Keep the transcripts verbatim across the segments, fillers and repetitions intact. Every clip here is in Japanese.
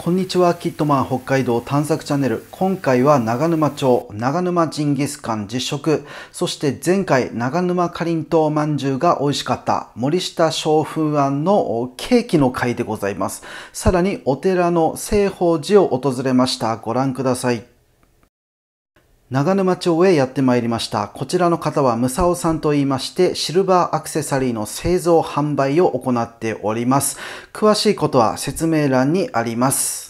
こんにちは、キットマン北海道探索チャンネル。今回は長沼町、長沼ジンギスカン実食、そして前回長沼かりんとうまんじゅうが美味しかった森下小風庵のケーキの回でございます。さらにお寺の清法寺を訪れました。ご覧ください。長沼町へやってまいりました。こちらの方はムサオさんと言いまして、シルバーアクセサリーの製造販売を行っております。詳しいことは説明欄にあります。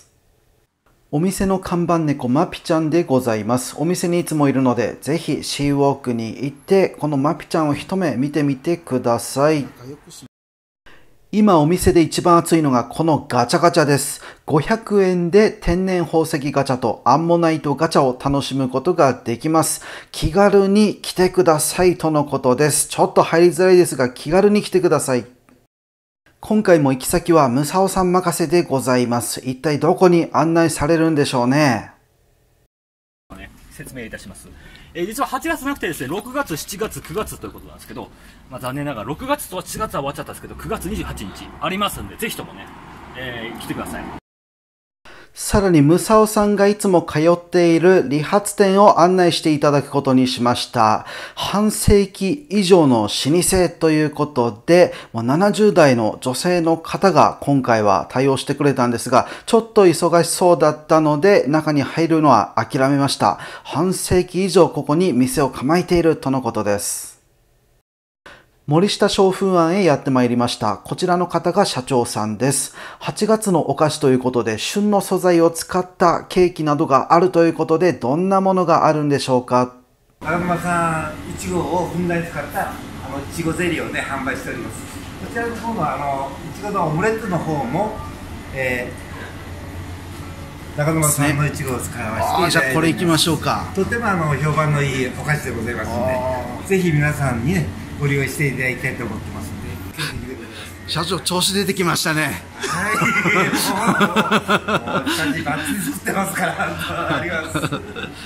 お店の看板猫マピちゃんでございます。お店にいつもいるので、ぜひシーウォークに行って、このマピちゃんを一目見てみてください。今お店で一番熱いのがこのガチャガチャです。ごひゃくえんで天然宝石ガチャとアンモナイトガチャを楽しむことができます。気軽に来てくださいとのことです。ちょっと入りづらいですが気軽に来てください。今回も行き先はムサオさん任せでございます。一体どこに案内されるんでしょうね。 説明いたします。えー、実ははちがつなくてですね、ろくがつ、しちがつ、くがつということなんですけど、まあ、残念ながらろくがつとしちがつは終わっちゃったんですけど、くがつにじゅうはちにちありますんで、ぜひともね、えー、来てください。 さらにムサオさんがいつも通っている理髪店を案内していただくことにしました。半世紀以上の老舗ということで、ななじゅうだいの女性の方が今回は対応してくれたんですが、ちょっと忙しそうだったので中に入るのは諦めました。半世紀以上ここに店を構えているとのことです。森下小風庵へやってまいりました。こちらの方が社長さんです。はちがつのお菓子ということで、旬の素材を使ったケーキなどがあるということで、どんなものがあるんでしょうか。 長沼さん、いちごをふんだんに使ったあのいちごゼリーをね、販売しております。こちらの方のあのいちごのオムレットの方も、えー、長沼さんのいちごを使わせていただいております。 じゃあこれいきましょうか。 とてもあの評判のいいお菓子でございますので、ぜひ皆さんにね、ご利用していただきたいと思ってますので、ぜひ見てください。 社長、調子出てきましたね。 はい、もう、もう、下地バッチリ作ってますから、あります。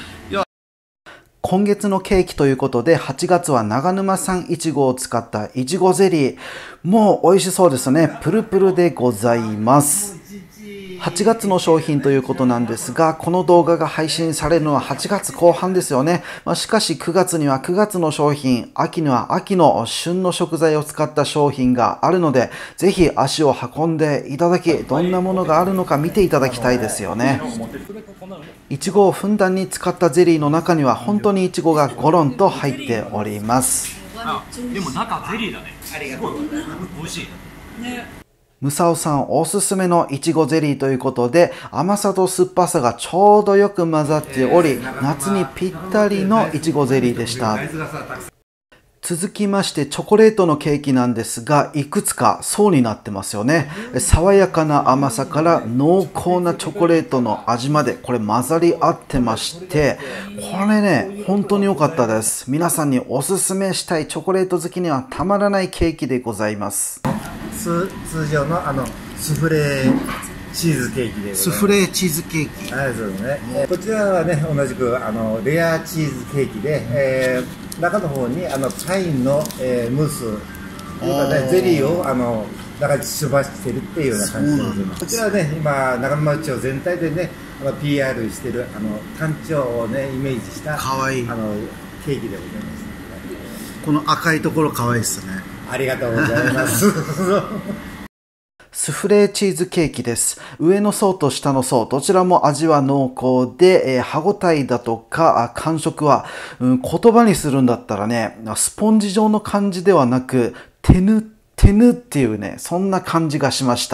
今月のケーキということで、はちがつは長沼産いちごを使ったいちごゼリー。もう美味しそうですね。プルプルでございます。はちがつの商品ということなんですが、この動画が配信されるのははちがつこう半ですよね。まあ、しかしくがつにはくがつの商品、秋には秋の旬の食材を使った商品があるので、ぜひ足を運んでいただき、どんなものがあるのか見ていただきたいですよね。いちごをふんだんに使ったゼリーの中には本当にいちごがゴロンと入っております。 あ、でも中ゼリーだね。ありがとうございます。美味しいね。 ムサオさんおすすめのいちごゼリーということで、甘さと酸っぱさがちょうどよく混ざっており、夏にぴったりのいちごゼリーでした。続きましてチョコレートのケーキなんですが、いくつか層になってますよね。爽やかな甘さから濃厚なチョコレートの味まで、これ混ざり合ってまして、これね、本当に良かったです。皆さんにおすすめしたいチョコレート好きにはたまらないケーキでございます。 通常のあのスフレチーズケーキでスフレチーズケーキ、 はい、そうですね、えー、こちらはね、同じくあのレアチーズケーキで、えー、中の方にあのパインの、えー、ムースというかね、ゼリーをあの中に忍ばしてるっていうような感じでございます。こちらはね、今長沼町全体でね、あの ピーアール してるあの単調をねイメージしたかわいいあのケーキでございます。 この赤いところかわいいですね。 ありがとうございます。 スフレチーズケーキです。上の層と下の層、どちらも味は濃厚で、えー、歯ごたえだとか感触は、うん、言葉にするんだったらね、スポンジ状の感じではなく、てぬてぬっていうね、そんな感じがしました。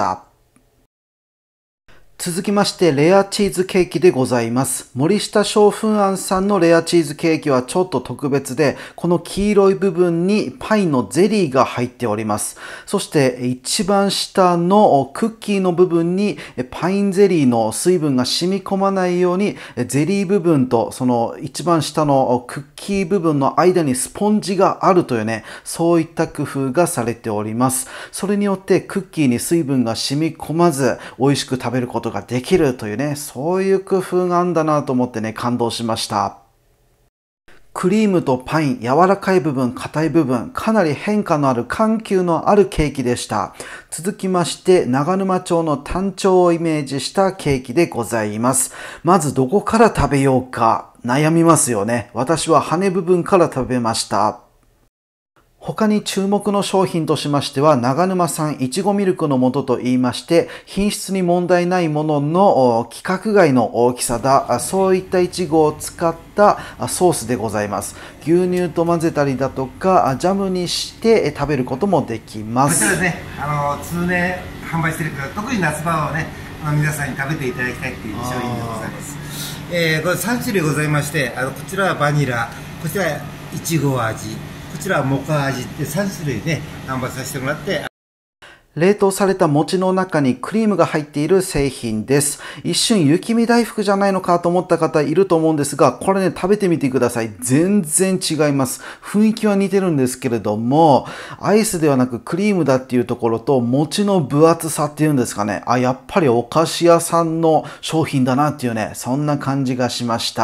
続きましてレアチーズケーキでございます。森下小風庵さんのレアチーズケーキはちょっと特別で、この黄色い部分にパインのゼリーが入っております。そして一番下のクッキーの部分にパインゼリーの水分が染み込まないように、ゼリー部分とその一番下のクッキー部分の間にスポンジがあるというね、そういった工夫がされております。それによってクッキーに水分が染み込まず美味しく食べることができるというね、そういう工夫があるんだなと思ってね、感動しました。 クリームとパイン、柔らかい部分、硬い部分、かなり変化のある緩急のあるケーキでした。続きまして、長沼町のタンチョウをイメージしたケーキでございます。まずどこから食べようか悩みますよね。私は羽部分から食べました。他に注目の商品としましては、長沼産いちごミルクの素と言いまして、品質に問題ないものの規格外の大きさだ、そういったいちごを使ったソースでございます。牛乳と混ぜたりだとか、ジャムにして食べることもできます。 こちらですね、あの通年販売してるけど、特に夏場はね、あの皆さんに食べていただきたいっていう商品でございます。えー、これさん種類ございまして、あのこちらはバニラ、こちらはいちご味、こちらはモカ味ってさん種類ね、販売させてもらって。 冷凍された餅の中にクリームが入っている製品です。一瞬雪見大福じゃないのかと思った方いると思うんですが、これね、食べてみてください。全然違います。雰囲気は似てるんですけれども、アイスではなくクリームだっていうところと、餅の分厚さっていうんですかね。あ、やっぱりお菓子屋さんの商品だなっていうね、そんな感じがしました。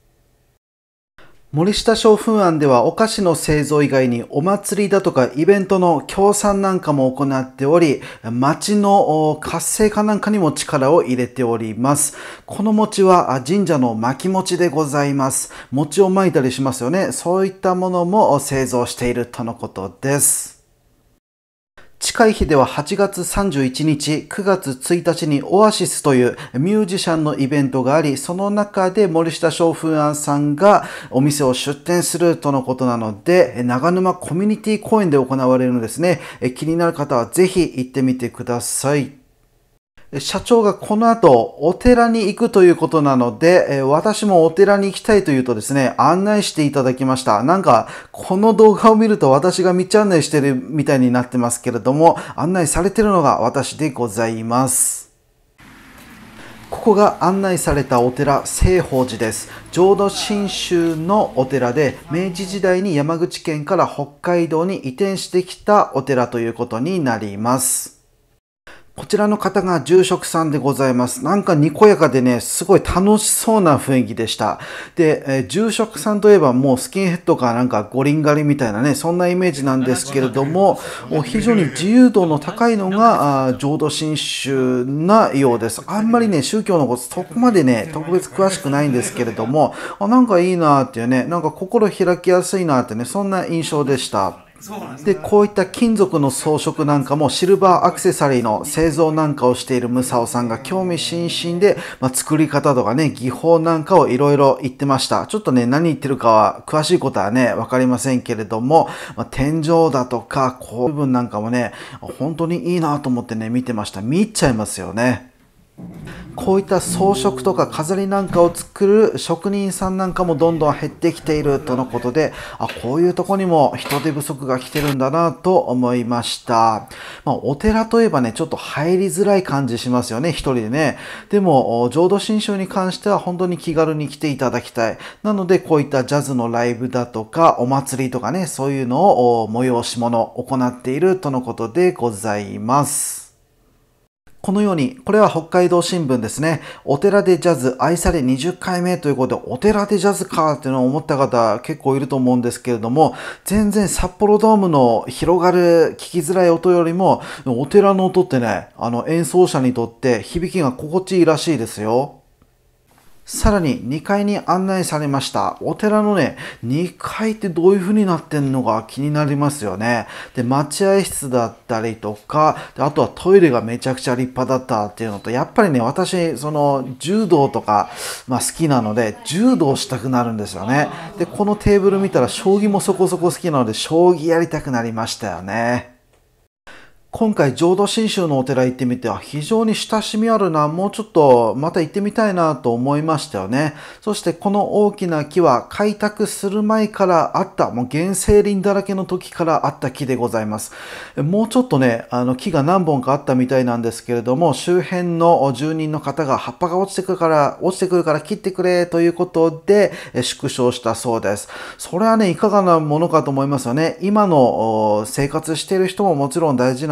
森下商粉庵ではお菓子の製造以外にお祭りだとかイベントの協賛なんかも行っており、町の活性化なんかにも力を入れております。この餅は神社の巻き餅でございます。餅を巻いたりしますよね。そういったものも製造しているとのことです。近い日でははちがつさんじゅういちにち、くがつついたちにオアシスというミュージシャンのイベントがあり、その中で森下商粉庵さんがお店を出店するとのことなので、長沼コミュニティ公園で行われるのですね。気になる方はぜひ行ってみてください。社長がこの後お寺に行くということなので、私もお寺に行きたいというとですね、案内していただきました。なんかこの動画を見ると私が道案内してるみたいになってますけれども、案内されているのが私でございます。ここが案内されたお寺、清法寺です。浄土真宗のお寺で、明治時代に山口県から北海道に移転してきたお寺ということになります。こちらの方が住職さんでございます。なんかにこやかでね、すごい楽しそうな雰囲気でした。で、えー、住職さんといえばもうスキンヘッドかなんかゴリンガリみたいなね、そんなイメージなんですけれども、もう非常に自由度の高いのがあ浄土真宗なようです。あんまりね、宗教のことそこまでね、特別詳しくないんですけれども、あ、なんかいいなっていうね、なんか心開きやすいなってね、そんな印象でした。で、こういった金属の装飾なんかもシルバーアクセサリーの製造なんかをしているムサオさんが興味津々で、まあ、作り方とかね、技法なんかをいろいろ言ってました。ちょっとね、何言ってるかは詳しいことはね、わかりませんけれども、まあ、天井だとか、こういう部分なんかもね、本当にいいなと思ってね、見てました。見入っちゃいますよね。こういった装飾とか飾りなんかを作る職人さんなんかもどんどん減ってきているとのことで、あ、こういうとこにも人手不足が来てるんだなと思いました。まあ、お寺といえばね、ちょっと入りづらい感じしますよね、一人でね。でも、浄土真宗に関しては本当に気軽に来ていただきたい。なので、こういったジャズのライブだとか、お祭りとかね、そういうのを催し物を行っているとのことでございます。このように、これは北海道新聞ですね。お寺でジャズ愛されにじゅっかいめということで、お寺でジャズかっていうのを思った方結構いると思うんですけれども、全然札幌ドームの広がる聞きづらい音よりも、お寺の音ってね、あの演奏者にとって響きが心地いいらしいですよ。さらににかいに案内されました。お寺のね、にかいってどういう風になってんのか気になりますよね。で、待合室だったりとか、であとはトイレがめちゃくちゃ立派だったっていうのと、やっぱりね、私、その、柔道とか、まあ好きなので、柔道したくなるんですよね。で、このテーブル見たら、将棋もそこそこ好きなので、将棋やりたくなりましたよね。今回浄土真宗のお寺行ってみては非常に親しみあるな、もうちょっとまた行ってみたいなと思いましたよね。そしてこの大きな木は開拓する前からあった、もう原生林だらけの時からあった木でございます。もうちょっとね、あの木が何本かあったみたいなんですけれども、周辺の住人の方が葉っぱが落ちてくるから、落ちてくるから切ってくれということで縮小したそうです。それはね、いかがなものかと思いますよね。今の生活している人ももちろん大事なん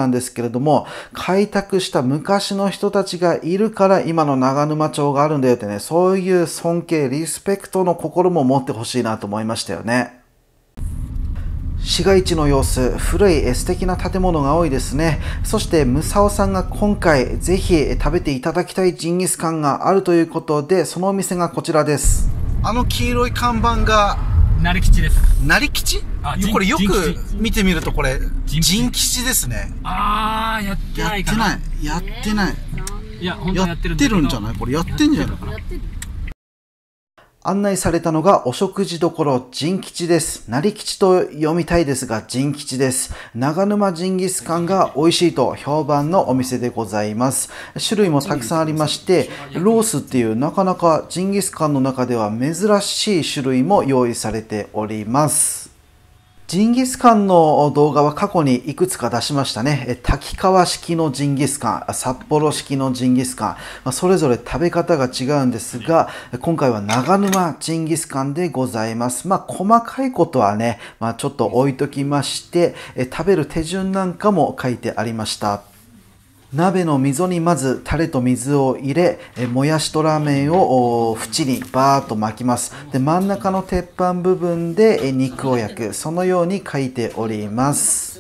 なんですけれども、開拓した昔の人たちがいるから今の長沼町があるんだよってね、そういう尊敬、リスペクトの心も持ってほしいなと思いましたよね。市街地の様子、古い素敵な建物が多いですね。そしてムサオさんが今回ぜひ食べていただきたいジンギスカンがあるということで、そのお店がこちらです。あの黄色い看板が成吉です。 成吉？これよく見てみるとこれ人吉ですね。 あー、やってないかな。 やってないやってない。 いや本当やってるんじゃない？これやってんじゃないかな。案内されたのがお食事処人吉です。成吉と読みたいですが人吉です。長沼ジンギスカンが美味しいと評判のお店でございます。種類もたくさんありまして、ロースっていうなかなかジンギスカンの中では珍しい種類も用意されております。ジンギスカンの動画は過去にいくつか出しましたね。滝川式のジンギスカン、札幌式のジンギスカン、それぞれ食べ方が違うんですが、今回は長沼ジンギスカンでございます。まあ細かいことはね、まあ、ちょっと置いときまして、食べる手順なんかも書いてありました。鍋の溝にまずタレと水を入れ、もやしとラーメンを縁にバーッと巻きます。で、真ん中の鉄板部分で肉を焼く。そのように書いております。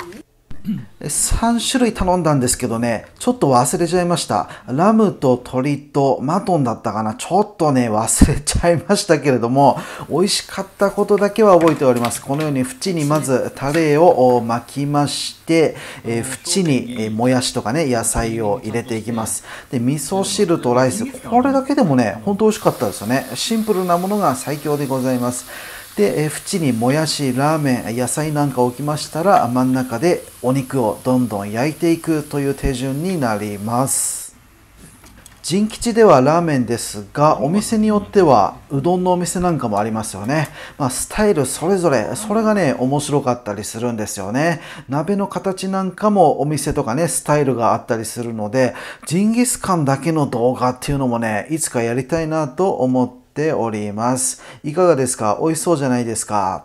さん種類頼んだんですけどね、ちょっと忘れちゃいました。ラムと鶏とマトンだったかな。ちょっとね、忘れちゃいましたけれども、美味しかったことだけは覚えております。このように縁にまずタレを巻きまして、えー、縁に、えー、もやしとかね、野菜を入れていきます。で、味噌汁とライス。これだけでもね、ほんと美味しかったですよね。シンプルなものが最強でございます。で、縁にもやし、ラーメン、野菜なんか置きましたら、真ん中でお肉をどんどん焼いていくという手順になります。人吉ではラーメンですが、お店によってはうどんのお店なんかもありますよね。まあ、スタイルそれぞれ、それがね、面白かったりするんですよね。鍋の形なんかもお店とかね、スタイルがあったりするので、ジンギスカンだけの動画っていうのもね、いつかやりたいなと思ってております。いかがですか？美味しそうじゃないですか？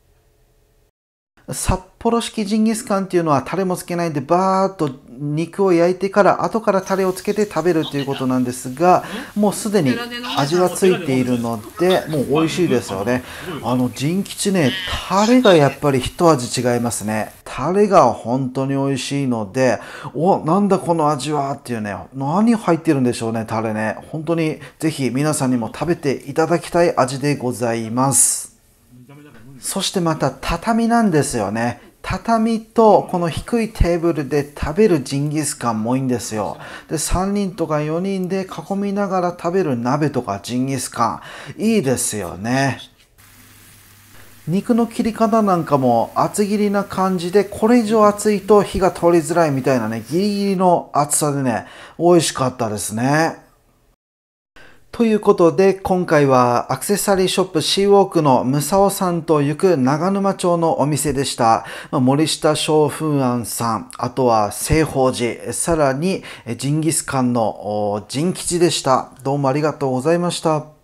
札幌式ジンギスカンっていうのはタレもつけないでバーッと肉を焼いてから後からタレをつけて食べるということなんですが、もうすでに味がついているのでもう美味しいですよね。あのジン吉ね、タレがやっぱり一味違いますね。タレが本当に美味しいので、お、なんだこの味はっていうね、何入ってるんでしょうね、タレね。本当にぜひ皆さんにも食べていただきたい味でございます。そしてまた畳なんですよね。畳とこの低いテーブルで食べるジンギスカンもいいんですよ。で、さんにんとかよにんで囲みながら食べる鍋とかジンギスカン、いいですよね。肉の切り方なんかも厚切りな感じで、これ以上厚いと火が通りづらいみたいなね、ギリギリの厚さでね、美味しかったですね。ということで、今回はアクセサリーショップシーウォークのムサオさんと行く長沼町のお店でした。森下松風庵さん、あとは清宝寺、さらにジンギスカンのジン吉でした。どうもありがとうございました。